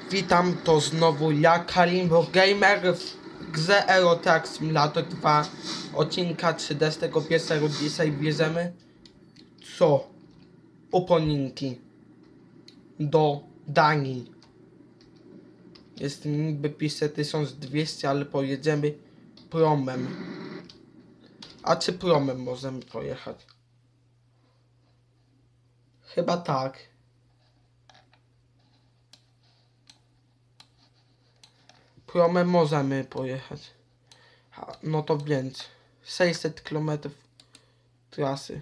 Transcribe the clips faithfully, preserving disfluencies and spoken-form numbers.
Witam, to znowu ja, Kalimbo Gamer w grze Euro Truck Simulator dwa, odcinka trzydziestego pierwszego. Dzisiaj bierzemy co? Upominki do Danii. Jest niby pisze tysiąc dwieście, ale pojedziemy promem. A czy promem możemy pojechać? Chyba tak. Promem możemy pojechać. No to więc sześćset kilometrów trasy.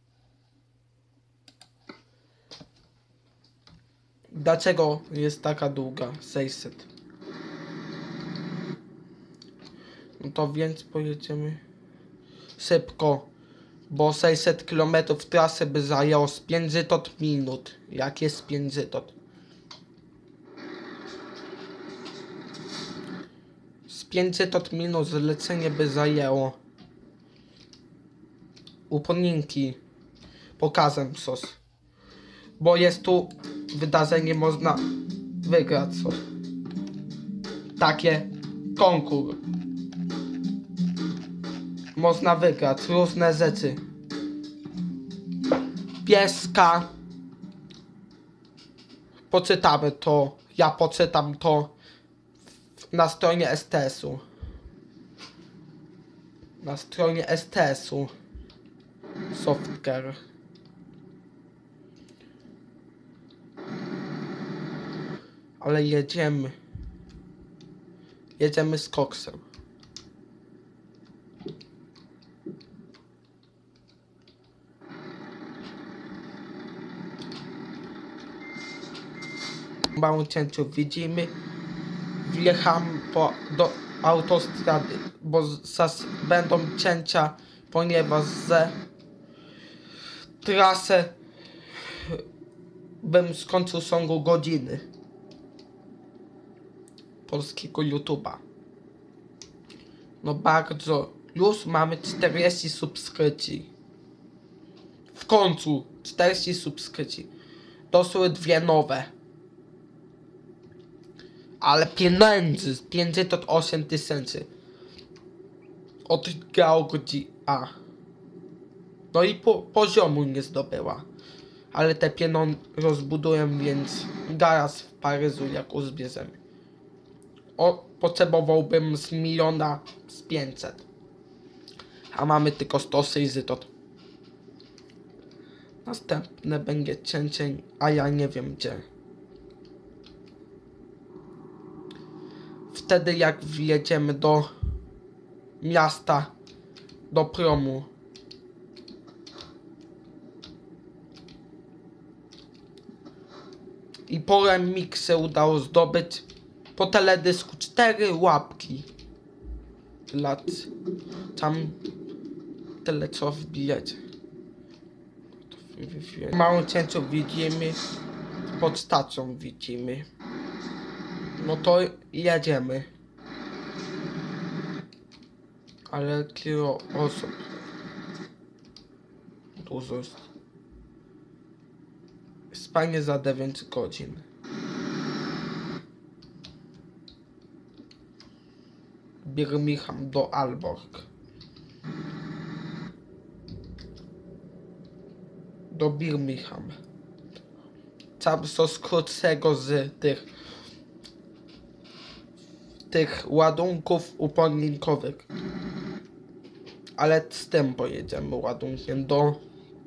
Dlaczego jest taka długa? sześćset. No to więc pojedziemy szybko, bo sześćset kilometrów trasy by zajęło z pięćdziesiąt minut. Jak jest pięćdziesiąt? Z pięćdziesiąt minut zlecenie by zajęło. Upominki pokażę coś, bo jest tu wydarzenie, można wygrać coś. Takie konkurs. Można wygrać różne rzeczy. Pieska. Poczytamy to. Ja poczytam to na stronie S T S-u. Na stronie S T S-u. Software. Ale jedziemy. Jedziemy z koksem. W małym cięciu widzimy. Wjechałem po, do autostrady, bo zas będą cięcia, ponieważ ze trasę bym skończył ciągu godziny polskiego YouTube'a. No bardzo. Już mamy czterdzieści subskrypcji. W końcu czterdzieści subskrypcji. Doszły dwie nowe. Ale pieniędzy pięćdziesiąt osiem tysięcy od Gaudy A. No i po, poziomu nie zdobyła. Ale te pieniądze rozbuduję, więc zaraz w Paryżu jak uzbierzemy. O, potrzebowałbym z miliona z pięćset. A mamy tylko sto sześćdziesiąt. Następne będzie cięcie, a ja nie wiem gdzie. Wtedy jak wjedziemy do miasta, do promu. I po remiksie udało zdobyć po teledysku cztery łapki. Lat. Tam tyle co wbijać. W małym cięciu widzimy. Pod stacją widzimy. No to jedziemy. Ale kilo osób. Dużo jest. Spanie za dziewięć godzin. Birmingham do Aalborg. Do Birmingham. Tam co z krótszego z tych tych ładunków upominkowych. Ale z tym pojedziemy ładunkiem do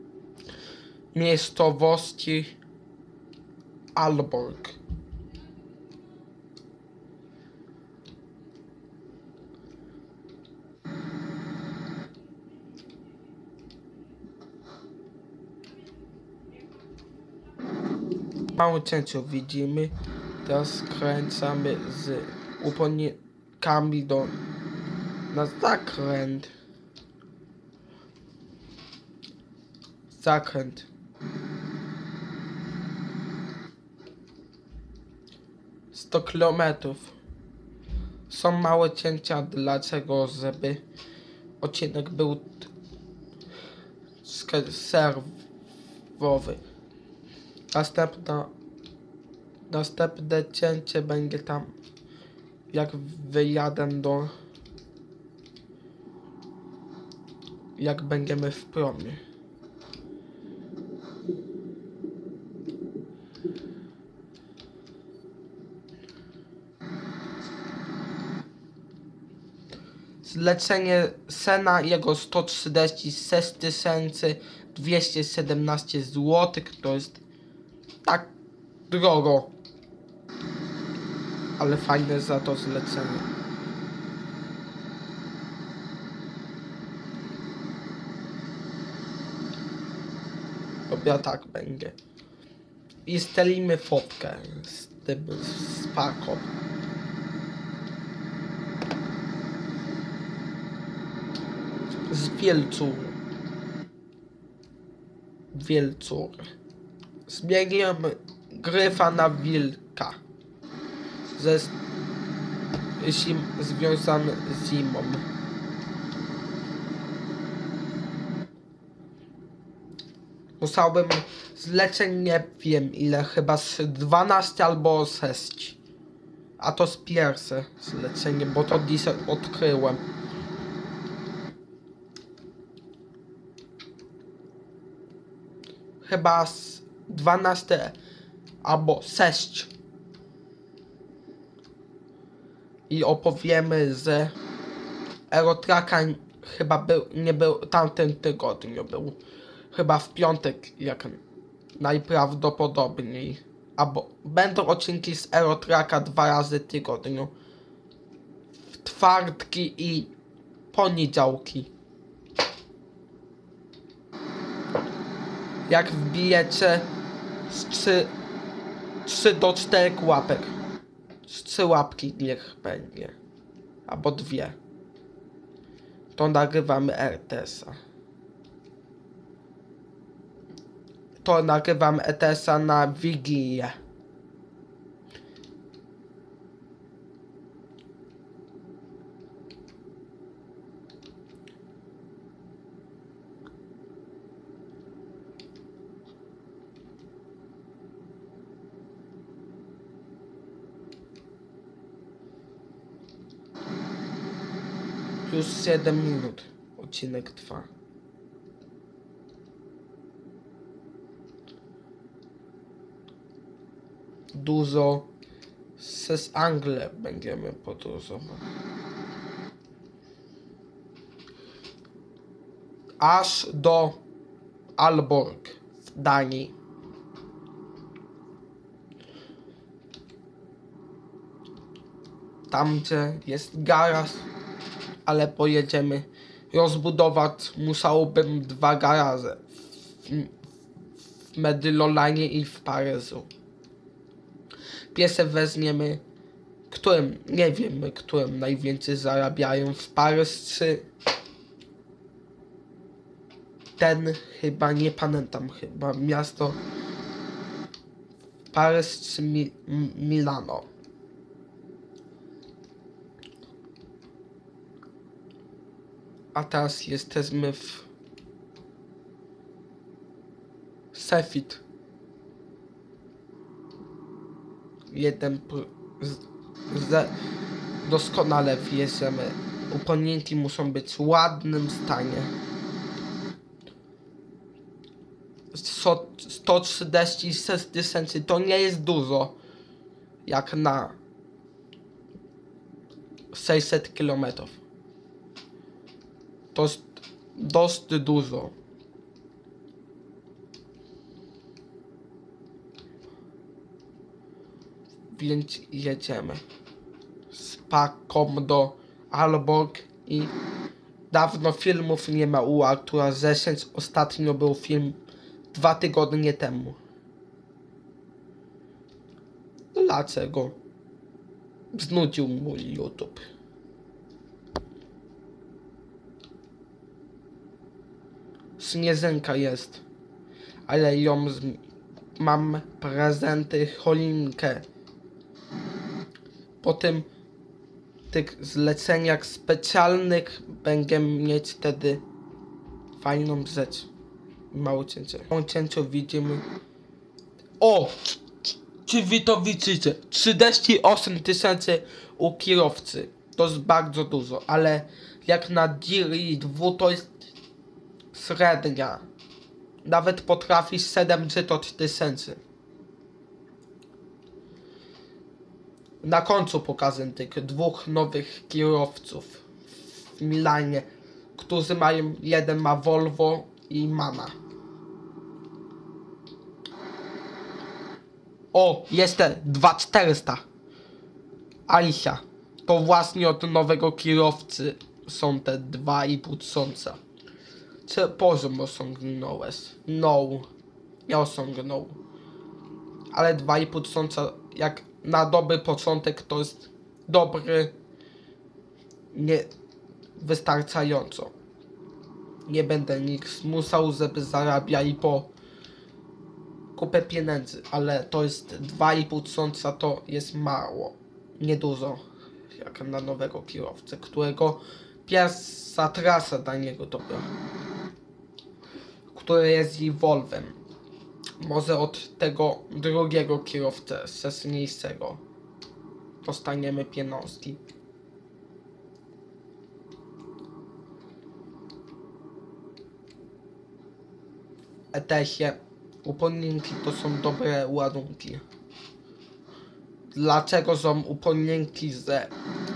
miejscowości Aalborg. W małym cięciu widzimy. Teraz skręcamy z upominkami do na zakręt. Zakręt. sto kilometrów. Są małe cięcia, dlaczego? Żeby odcinek był serwowy. Następna Następne cięcie będzie tam, jak wyjadę do... Jak będziemy w promie. Zlecenie Sena jego sto trzydzieści sześć tysięcy dwieście siedemnaście złotych, to jest tak drogo, ale fajne za to zlecenie. Dobra, tak będzie. I stelimy fotkę z tym z parką. Z Wielcur. Wielcur. Zmieniłem gryfa na wilka. Ze zim, związany z zimą. Musiałbym zleceń, nie wiem ile, chyba z dwanaście albo sześć. A to z pierwsze zlecenie, bo to dzisiaj odkryłem. Chyba z dwanaście albo sześć. I opowiemy, że Eurotraka chyba był, nie był tamtym tygodniu, był chyba w piątek, jak najprawdopodobniej. Albo będą odcinki z Eurotraka dwa razy w tygodniu. W czwartki i poniedziałki. Jak wbijecie z trzy do czterech łapek. Z trzy łapki niech będzie. Albo dwie. To nagrywamy R T S-a. To nagrywam R T S-a na Wigilię. Już siedem minut odcinek trwa. Dużo z Anglii będziemy podróżować. Aż do Aalborg w Danii. Tam, gdzie jest garaż, ale pojedziemy rozbudować. Musiałbym dwa garaże w, w Medylolanie i w Paryżu. Piesę weźmiemy, którym, nie wiemy, którym najwięcej zarabiają, w Paryż czy ten, chyba nie pamiętam, chyba miasto Paryż czy Mi Milano. A teraz jesteśmy w Sefit. Jeden z, z, doskonale wjeżdżamy. Uponiki muszą być w ładnym stanie. sto trzydzieści sześć tysięcy to nie jest dużo. Jak na sześćset kilometrów. To jest dość dużo. Więc jedziemy z paką do Aalborg i dawno filmów nie ma u Artura dziesięć. Ostatnio był film dwa tygodnie temu. Dlaczego? Znudził mój YouTube. Śnieżynka jest, ale ją z... mam prezenty, choinkę. Po tym tych zleceniach specjalnych będziemy mieć wtedy fajną rzecz. Mało cięcie. Po cięciu widzimy. O! Czy wy to widzicie? trzydzieści osiem tysięcy u kierowcy. To jest bardzo dużo, ale jak na Diri dwa to jest średnia. Nawet potrafi siedemdziesiąt tysięcy. Na końcu pokażę tych dwóch nowych kierowców w Milanie, którzy mają, jeden ma Volvo i Mana. O, jest te dwa tysiące czterysta. Alicia. To właśnie od nowego kierowcy są te dwa i pół tysiąca. Czy poziom osiągnąłeś? No. Nie osiągnął. Ale dwa i pół tysiąca jak na dobry początek to jest dobry. Nie wystarczająco. Nie będę nic musiał, żeby zarabiali po kupę pieniędzy, ale to jest dwa i pół tysiąca, to jest mało. Niedużo jak na nowego kierowcę, którego pierwsza trasa dla niego dobra, który jest i Volvem. Może od tego drugiego kierowcę wcześniejszego dostaniemy pieniążki. E T S-ie upomnienki to są dobre ładunki. Dlaczego są upomnienki, że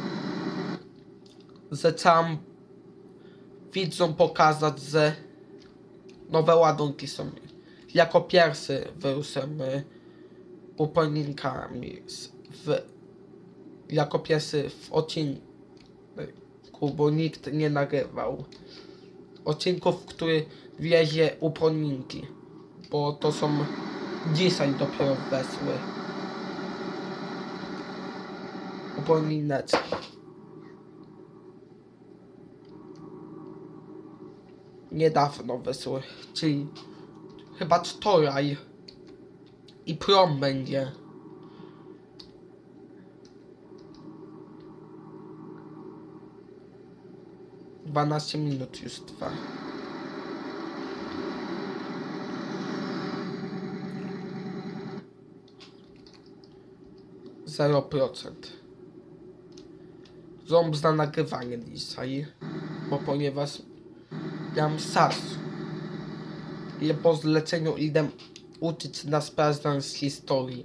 że tam widzą pokazać, że nowe ładunki są. Jako pierwszy wyruszymy upomnienkami w, jako pierwszy w odcinku, bo nikt nie nagrywał odcinków, który wiezie upomnienki, bo to są dzisiaj dopiero wesły upomineczki. Niedawno wesły, czyli chyba wczoraj i prom będzie. dwanaście minut już trwa. zero procent. Ząb za nagrywanie dzisiaj, bo ponieważ miałem czas. I po zleceniu idę uczyć na sprawdzian z historii.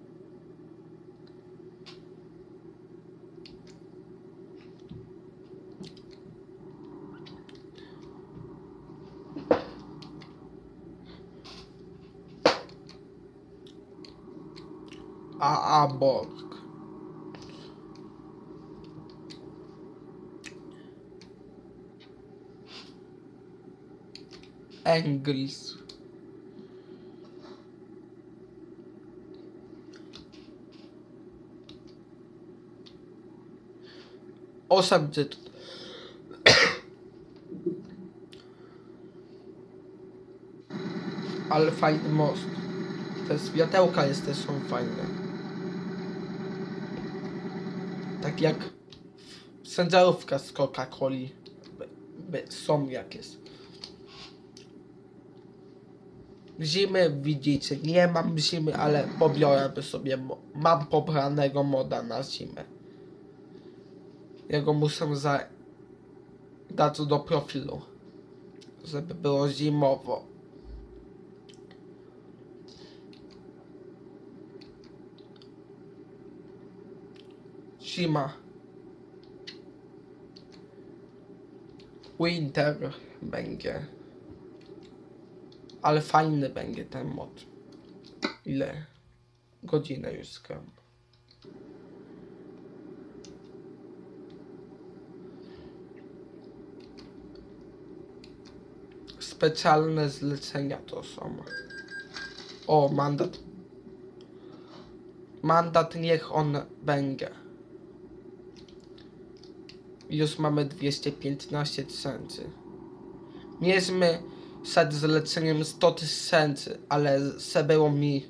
A Aborg. Engels. Osiemset. Ale fajny most. Te światełka jest też są fajne. Tak jak sędziarówka z Coca-Coli. Są jakieś. Zimy widzicie, nie mam zimy, ale pobiorę sobie, mam pobranego moda na zimę. Jego muszę za... dać do profilu, żeby było zimowo. Zima. Winter będzie. Ale fajny będzie ten mod. Ile? Godzinę już skram. Specjalne zlecenia to są. O, mandat. Mandat niech on będzie. Już mamy dwieście piętnaście tysięcy. Mieliśmy przed zleceniem sto tysięcy, ale se było mi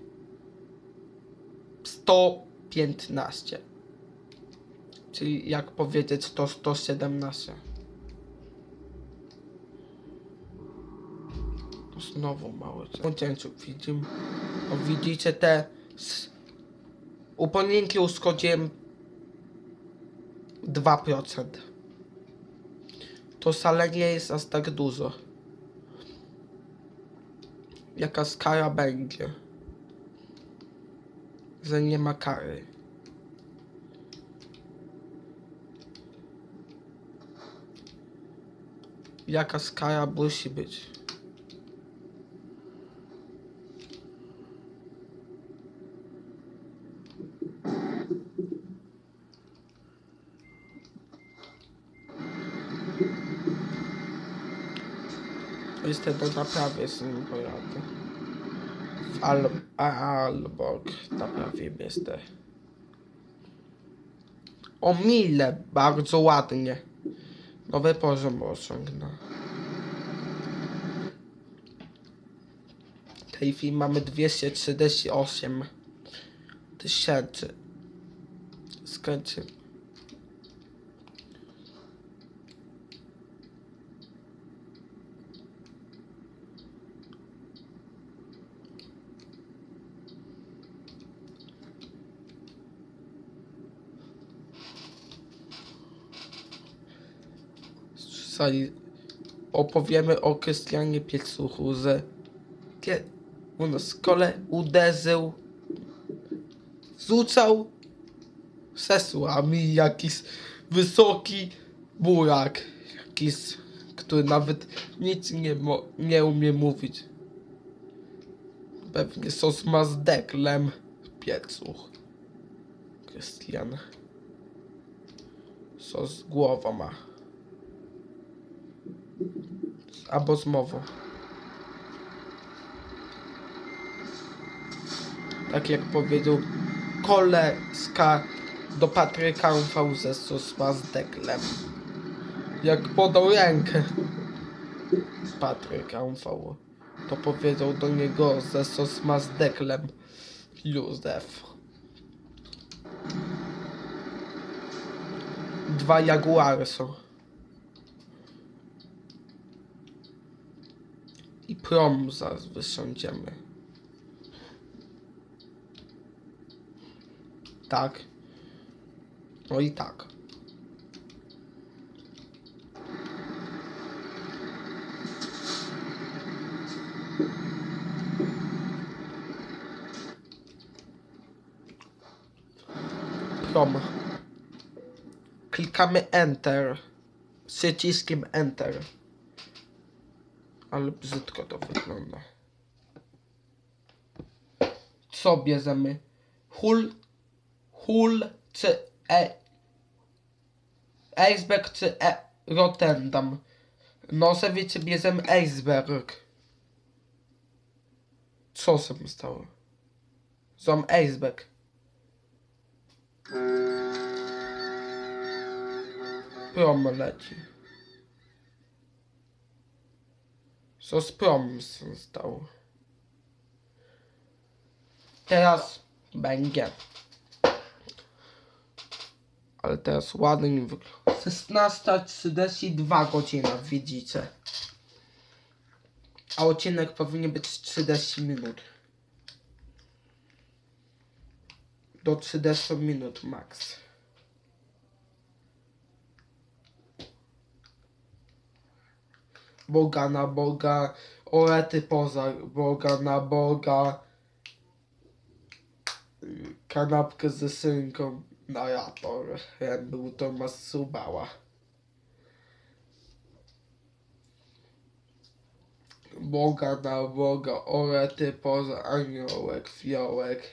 sto piętnaście. Czyli jak powiedzieć to sto siedemnaście. To znowu mały. W cięciu widzimy. O, widzicie te U ponienki uszkodziłem dwa procent. To wcale nie jest aż tak dużo. Jaka kara będzie? Że nie ma kary. Jaka kara musi być? Niestety naprawię z nim pojadę. Al albo naprawimy te. O mile, bardzo ładnie. Nowy poziom osiągnę. W tej chwili mamy dwieście trzydzieści osiem tysięcy. Skończymy. Opowiemy o Krystianie Piecuchu, że u nas w szkole uderzył, rzucał sesłami jakiś wysoki burak, jakiś, który nawet nic nie, nie umie mówić. Pewnie sos ma z deklem Piecuch. Krystian. Sos z głową ma. Albo z mową. Tak jak powiedział koleżka do Patryka ufał, że sos ma z deklem. Jak podał rękę Patryka ufał, to powiedział do niego, że sos ma z deklem Józef. Dwa jaguary są. I prom zaraz wysiądziemy. Tak. No i tak. Prom. Klikamy Enter. Przyciskiem Enter. Ale brzydko to wygląda. Co bierzemy? Hull, Hull czy e, Iceberg czy e, Rotterdam? No sobie czy bierzemy Iceberg. Co się stało? Zom Iceberg. Prom leci. Co z prom się stało? Teraz będzie. Ale teraz ładnie mi wygląda. szesnasta trzydzieści dwa godzina, widzicie. A odcinek powinien być trzydzieści minut. Do trzydziestu minut max. Boga na Boga, orety poza Boga na Boga. Kanapkę ze synką, narrator, był Tomasz Subała. Boga na Boga, orety poza aniołek, fiołek.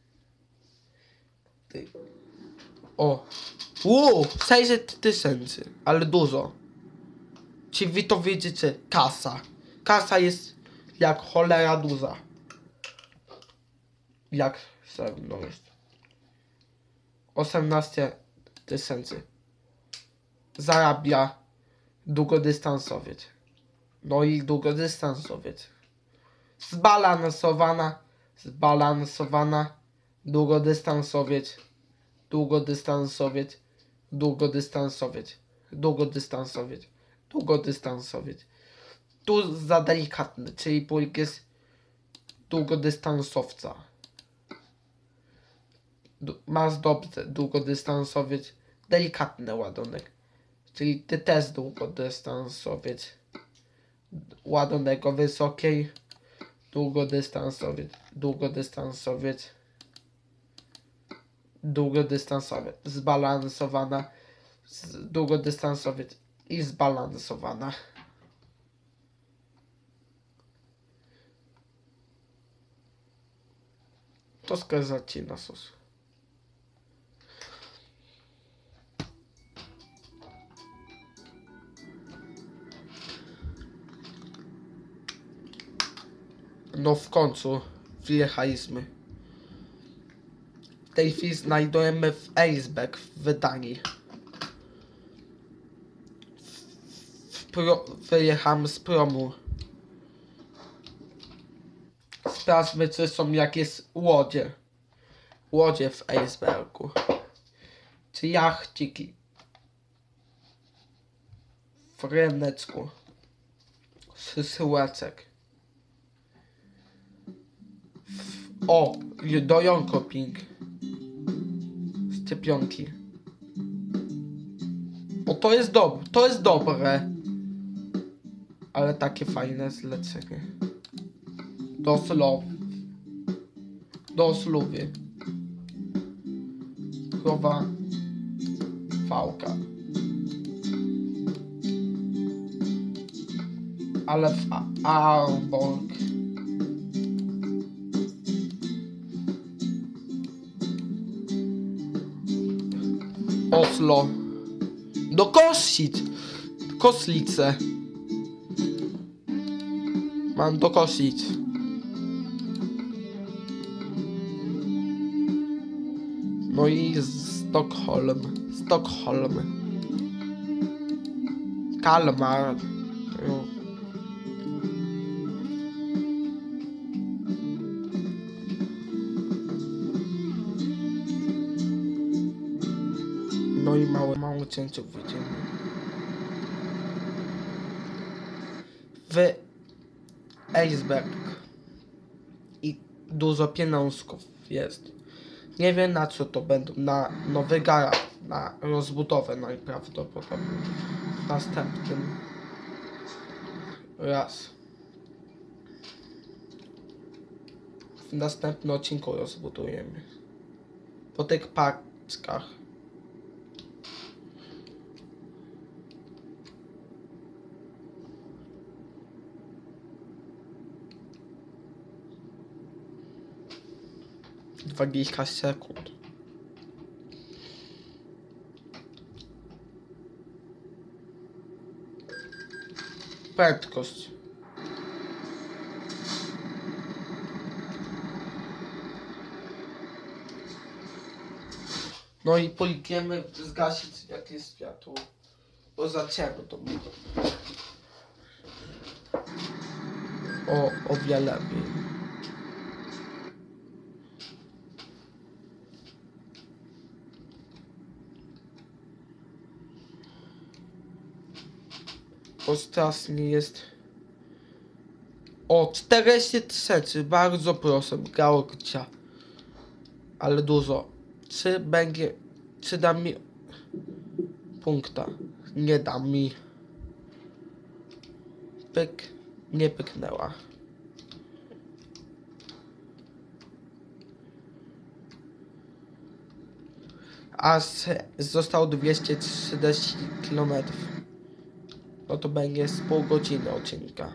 Ty. O! Wow! sześćset tysięcy, ale dużo. Czy wy to widzicie? Kasa. Kasa jest jak cholera duża. Jak no jest. osiemnaście tysięcy. Zarabia długodystansowiec. No i długodystansowiec. Zbalansowana, zbalansowana, długodystansowiec, długodystansowiec, długodystansowiec, długodystansowiec, długodystansowiec. Tu za delikatny, czyli pojk jest długodystansowca. du- ma zdobny długodystansowiec, delikatny ładunek. Czyli ty też długodystansowiec. Ładunek o wysokiej, długodystansowiec, długodystansowiec, długodystansowiec, zbalansowana, z, długodystansowiec i zbalansowana. To сказать na sos. No w końcu wjechaliśmy. W tej chwili znajdujemy w Aceback w wydaniu. W pro, wyjechamy z promu. Sprawdźmy, czy są jakieś łodzie. Łodzie w Acebacku. Czy jachciki. W ryneczku. Sysułeczek. O, do Jonkoping. Szczepionki. O, to jest dobre, to jest dobre. Ale takie fajne zlecenie. Do Slow. Do Słowy. Krowa. Fałka. Ale w Aalborg. Oslo. Do Kosic. Koslice. Mam do Kosic. No i Stockholm. Stockholm. Kalmar. No i małe, małe cięcie widzimy. W Aceback. I dużo pieniążków jest. Nie wiem na co to będą. Na nowy garaż. Na rozbudowę najprawdopodobniej. Następnym raz. W następnym odcinku rozbudujemy. Po tych paczkach. dwadzieścia sekund. Prędkość. No i pójdziemy zgasić jakieś światło. Bo za ciemno to było. O, o wiele lepiej. Ostatni jest o czterdzieści tysięcy, bardzo proszę, gałcia, ale dużo. Czy będzie, czy da mi punkta? Nie da mi. Pyk, nie pyknęła. Aż zostało dwieście trzydzieści kilometrów. No to będzie z pół godziny odcinka.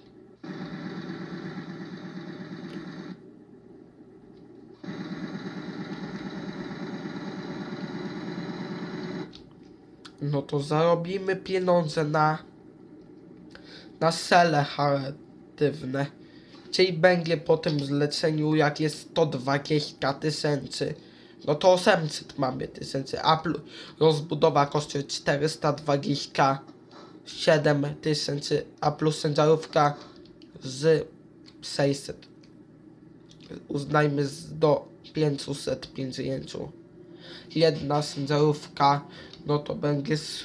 No to zarobimy pieniądze na na cele charytatywne. Czyli będzie po tym zleceniu, jak jest sto dwadzieścia tysięcy. No to osiemset mamy tysięcy, a rozbudowa kosztuje czterysta dwadzieścia siedem tysięcy, a plus ciężarówka z sześćset. Uznajmy z do pięćset pięćdziesiąt. Jedna ciężarówka, no to będzie z,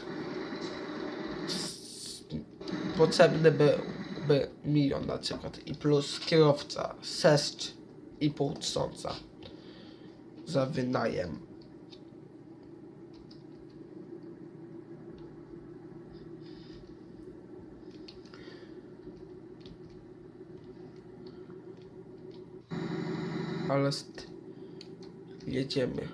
z, potrzebny byłby milion na przykład i plus kierowca sześć i pół tysiąca. za wynajem. Ale st- jedziemy.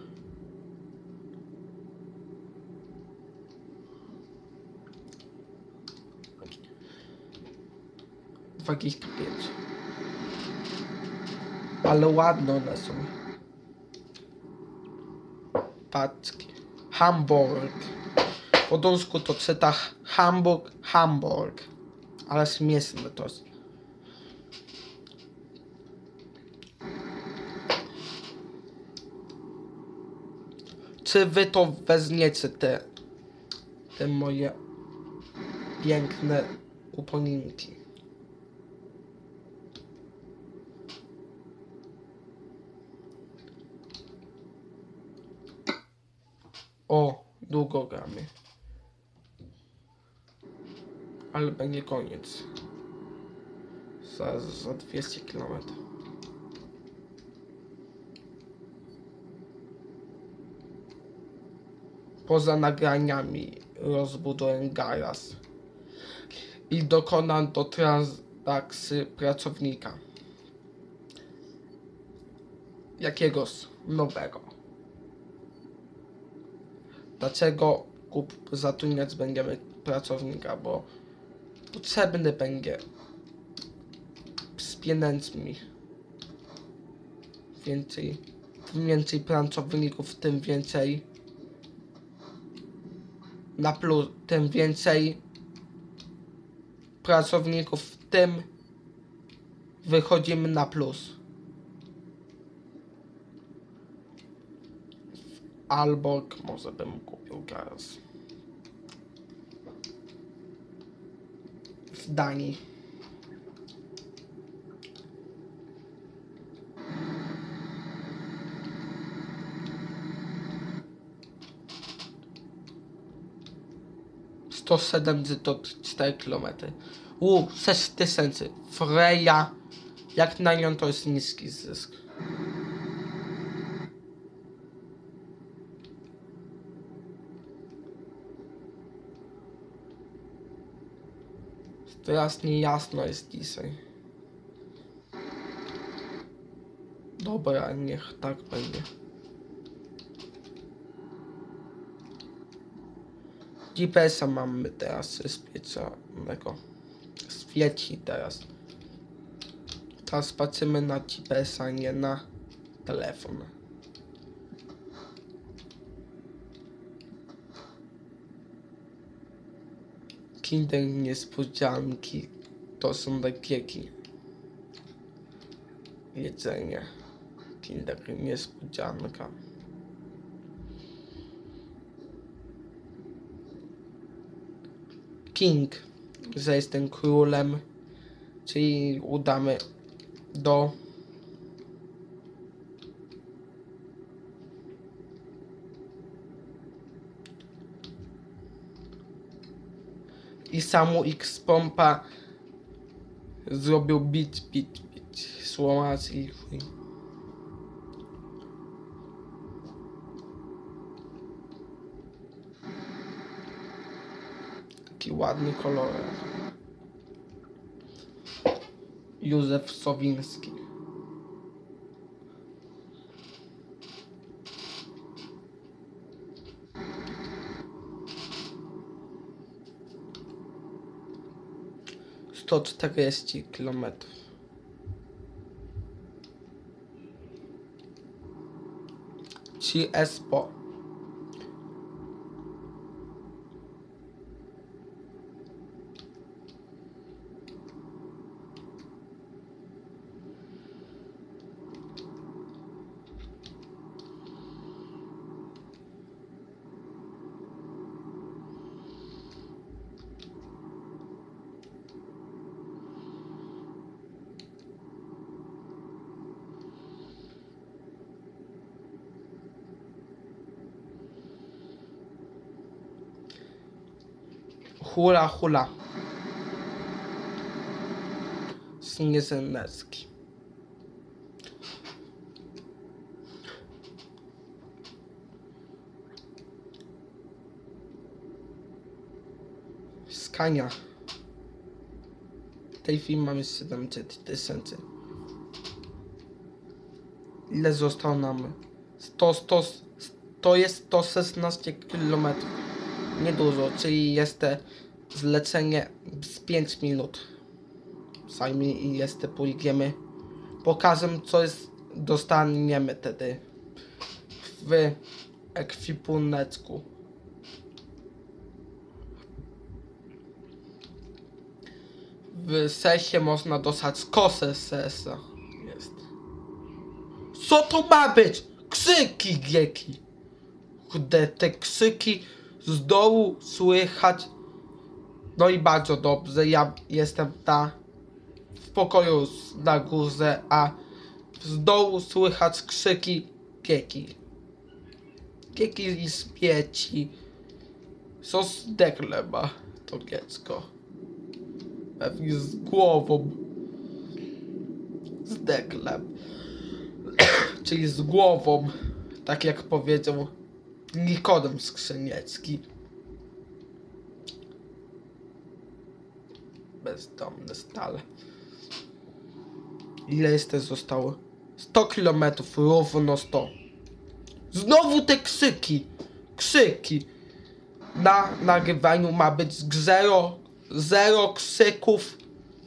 dwadzieścia pięć. Ale ładne one są. Paczki. Hamburg. Po donsku to czyta Hamburg, Hamburg. Ale śmieszne to jest. Czy wy to weźmiecie te, te moje piękne upominki? O, długo gramy. Ale będzie koniec. Za, za dwieście kilometrów. Poza nagraniami rozbuduję garaż i dokonam do transakcji pracownika. Jakiegoś nowego. Dlaczego kup zatrudniać będziemy pracownika? Bo potrzebny będzie z pieniędzmi. Więcej, im więcej pracowników, tym więcej na plus, tym więcej pracowników, tym wychodzimy na plus. Albo może bym kupił garaż w Danii. sto siedemdziesiąt cztery kilometry. U, sześć tysięcy. Freja. Jak na nią to jest niski zysk. Teraz niejasno jest dzisiaj. Dobra, niech tak będzie. G P S-a mamy teraz specjalnego. Świeci teraz. Teraz patrzymy na G P S-a, nie na telefon. Kinder niespodzianki to są lepieki. Jedzenie. Kinder niespodzianka. King, że jestem królem, czyli udamy do i samu X pompa zrobił bit, bit, bit, słomac i chuj. Taki ładny kolorek. Józef Sowiński. sto czterdzieści kilometrów. Ci Espo. Hula hula. Snieżynecki. Skania. W tej chwili mamy siedemset tysięcy. Ile zostało nam? sto, sto, to jest sto szesnaście kilometrów. Niedużo, czyli jest to zlecenie z pięć minut. Zajmie i jest pójdziemy. Pokażę, co jest, dostaniemy wtedy w ekwipuneczku. W sesie można dostać kosę sesa. Jest. Co to ma być? Krzyki gieki. Kurde, te krzyki z dołu słychać. No i bardzo dobrze. Ja jestem ta w pokoju na górze, a z dołu słychać krzyki gieki. Gieki i śmieci. Co zdekle ma to dziecko. Pewnie z głową. Z deklem. Czyli z głową. Tak jak powiedział Nikodem Skrzyniecki. Bezdomny stale. Ile jeszcze zostało? sto kilometrów, równo sto. Znowu te krzyki. Krzyki. Na nagrywaniu ma być zero. Zero krzyków.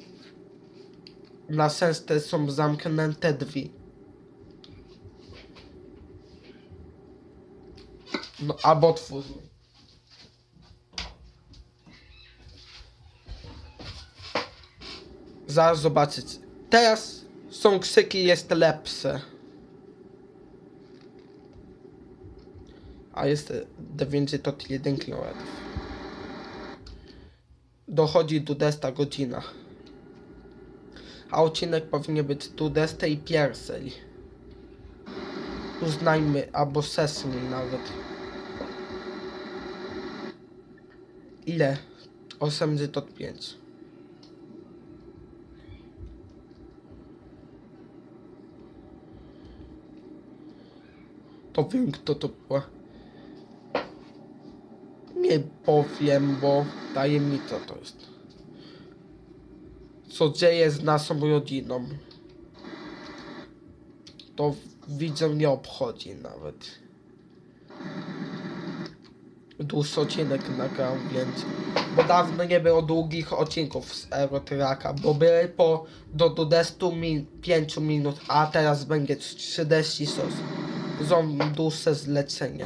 Na szczęście są zamknięte drzwi. No, albo otwórzmy. Zaraz zobaczycie. Teraz są krzyki, jest lepsze. A jest dziewięćdziesiąt jeden kilometrów. Dochodzi dwudziesta godzina. A odcinek powinien być dwudziesta pierwsza. Uznajmy, albo sesji nawet. Ile? osiemdziesiąt pięć. To wiem, kto to była. Nie powiem, bo tajemnica to jest. Co dzieje z naszą rodziną. To widzę, nie obchodzi nawet. Dłuższy odcinek nagrał, więc... Bo dawno nie było długich odcinków z Eurotraka, bo były po do dwudziestu pięciu minut, a teraz będzie trzydzieści sos. Są dłuższe zlecenie.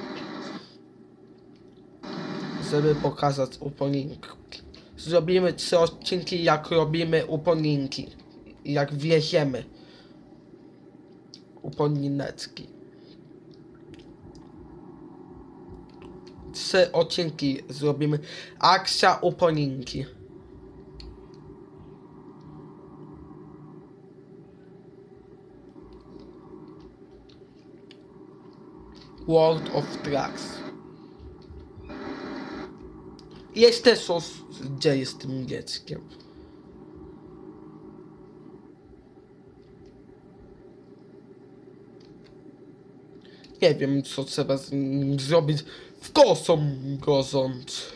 Żeby pokazać upominki. Zrobimy trzy odcinki, jak robimy upominki. Jak wieziemy. Uponineczki. Trzy odcinki zrobimy. Akcja uponinki. World of Trucks. Jest też coś dzieje z tym dzieckiem. Nie wiem, co trzeba z nim zrobić. W kosą godząc.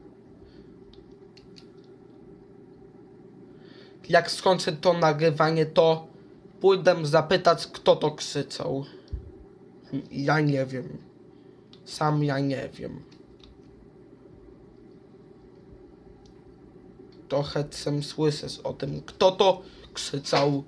Jak skończę to nagrywanie, to pójdę zapytać, kto to krzyczał. Ja nie wiem. Sam ja nie wiem. Trochę chcę słyszeć o tym, kto to krzyczał.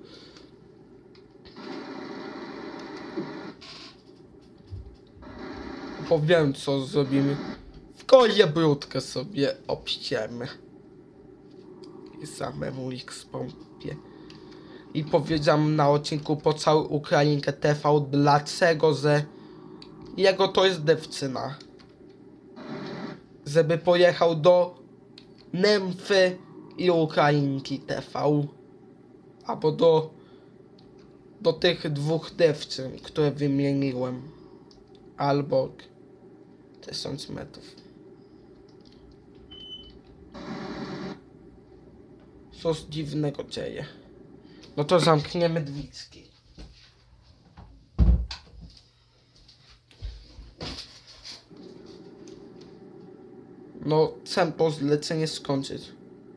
Powiem, co zrobimy. W kozie brudkę sobie obściemy. I samemu ich spąpię. I powiedziałem na odcinku po całą Ukrainkę T V, dlaczego, że jego to jest dziewczyna. Żeby pojechał do Nymfy i Ukrainki T V. Albo do do tych dwóch dziewczyn, które wymieniłem. Albo tysiąc metrów. Coś dziwnego dzieje. No to zamkniemy drzwiczki. No, chcę to zlecenie skończyć.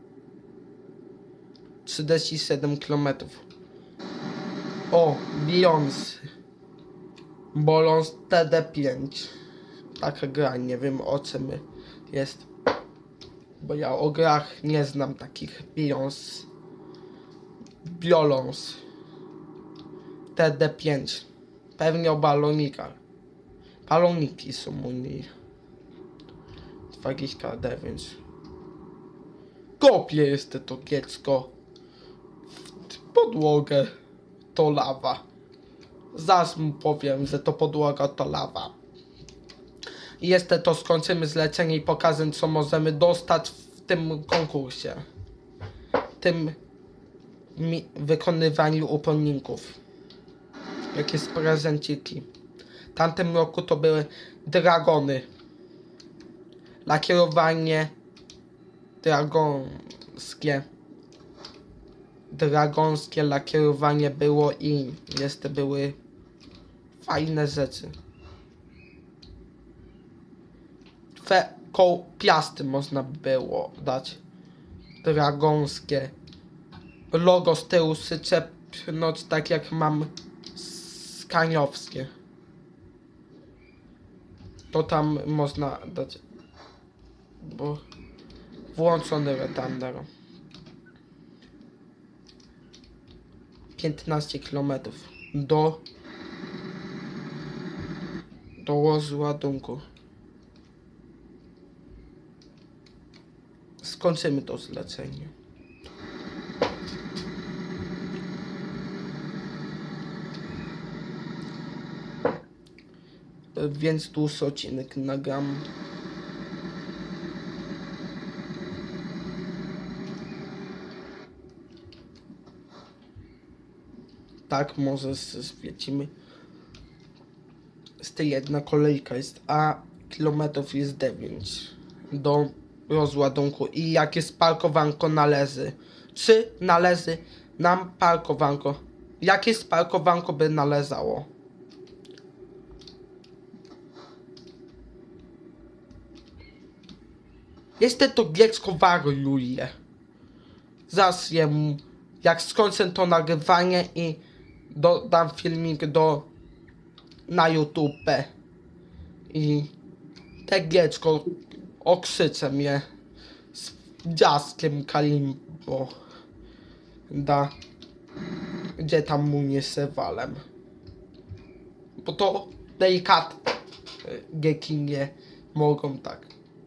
trzydzieści siedem kilometrów. O, Beyoncé. Bolons T D pięć. Taka gra, nie wiem o czym jest. Bo ja o grach nie znam takich. Beyoncé. Biolons. T D pięć. Pewnie o balonikach. Baloniki są mój. dwadzieścia dziewięć. Kopie jest to kiecko. W podłogę to lawa. Zaraz mu powiem, że to podłoga to lawa. I jeszcze to skończymy zlecenie i pokażę, co możemy dostać w tym konkursie. Tym mi wykonywaniu upomników. Jakie prezenciki. W tamtym roku to były dragony. Lakierowanie dragonskie. Dragonskie lakierowanie było i jeszcze były fajne rzeczy. Dwie kołpiasty można było dać. Dragonskie. Logo z tyłu syczepnąć tak jak mam skaniowskie. To tam można dać. Bo włączony retardar. piętnaście kilometrów do do rozładunku. Skończymy to zlecenie. Więc tu odcinek nagram. Tak, może zwiecimy. Z tej jedna kolejka jest, a kilometrów jest dziewięć do rozładunku. I jakie parkowanko należy? Czy należy nam parkowanko? Jakie parkowanko by należało? Jest to dziecko wariuje. Zaraz jemu, jak skończę to nagrywanie i dodam filmik do na YouTube i te dziecko okrzycze mnie z dziaskiem Kalimbo da, gdzie tam mu nie sewalem, bo to delikatne dzieci nie mogą tak.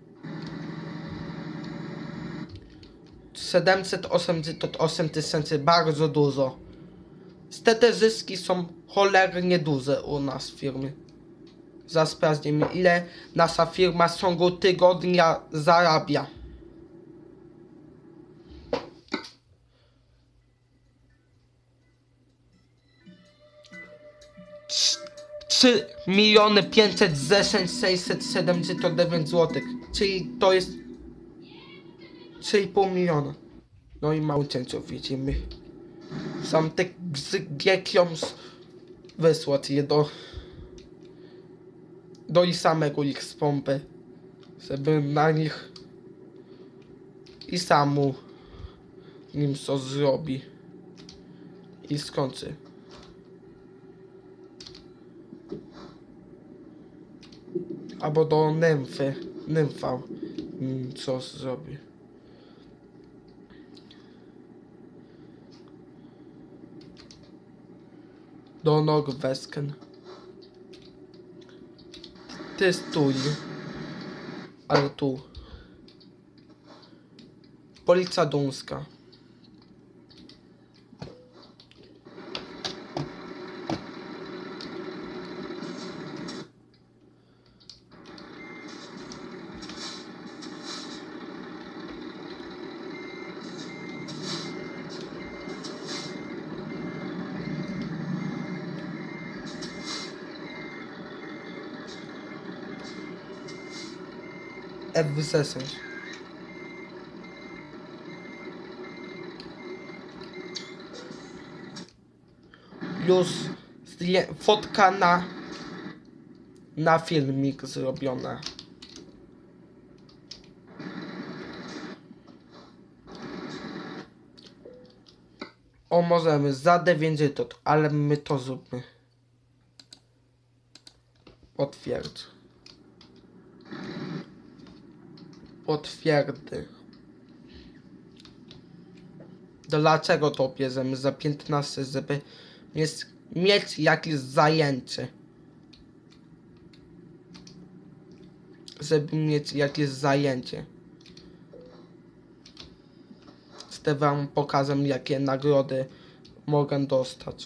siedemset osiemdziesiąt osiem tysięcy, bardzo dużo. Te zyski są cholernie duże u nas w firmie. Zaraz sprawdzimy, ile nasza firma w ciągu tygodnia zarabia. trzy miliony pięćset dziesięć tysięcy sześćset siedemdziesiąt dziewięć złotych. Czyli to jest trzy i pół miliona. No i mało cięciu widzimy. Sam te giekiom wysłać je do do i samego ich z pompy, żeby na nich i samu nim co zrobi i skończy. Albo do nymfy, nymfa nim co zrobi. Do Norwesken. Testuj. Ale tu. Policja Duńska. F dziesięć. Już fotka na na filmik zrobiona. O, możemy za dziewięćdziesiąt, ale my to zróbmy. Potwierdź. Potwierdy. Dlaczego to bierzemy za piętnaście, żeby mieć, mieć jakieś zajęcie? Żeby mieć jakieś zajęcie. Chcę wam pokażę, jakie nagrody mogę dostać.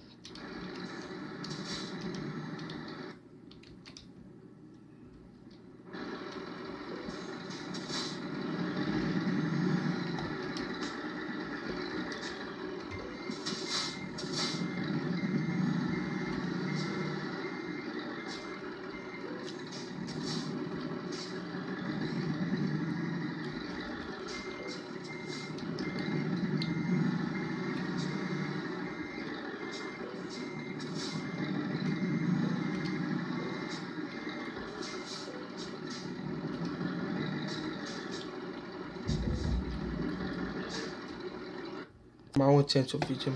Mało cięciów widzimy.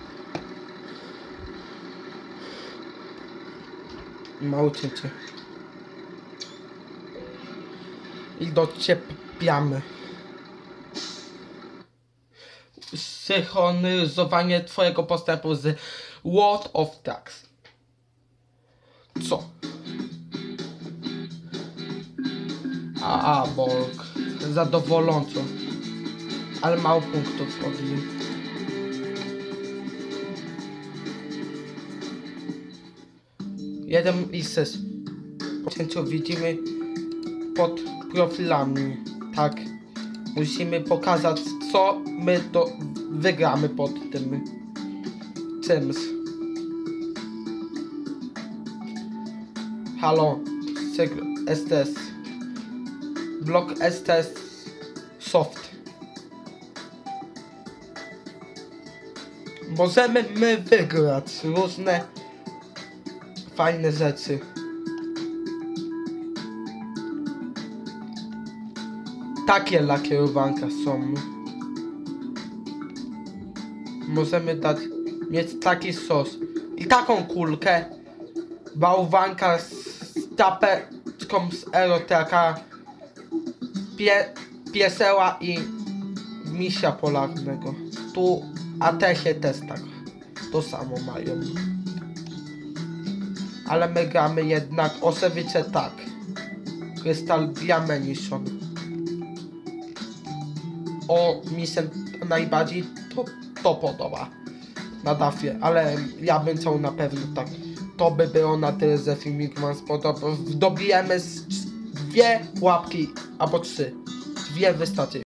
Mało cięcie. I doczepiamy. Synchronizowanie twojego postępu z World of Tanks. Co? A, a, Bolk. Zadowoląco. Ale mało punktów od nich. Jeden lises. Po cięciu widzimy pod profilami. Tak. Musimy pokazać, co my to wygramy pod tym. Teams. Halo. S T S. Blok S T S Soft. Możemy my wygrać różne fajne rzeczy. Takie lakierowanka są. Możemy dać, mieć taki sos i taką kulkę. Bałwanka z tapeczką z Aerotraka, pie, pieseła i misia polarnego. Tu Atesie też tak. To samo mają. Ale my gramy jednak osobiście tak. Krystal Diamension. O, mi się najbardziej to, to podoba. Na dafie, ale ja bym chciał na pewno tak. To by było na tyle, że filmik wam spodobał. Dobijemy z dwie łapki, albo trzy. Dwie wystarczy.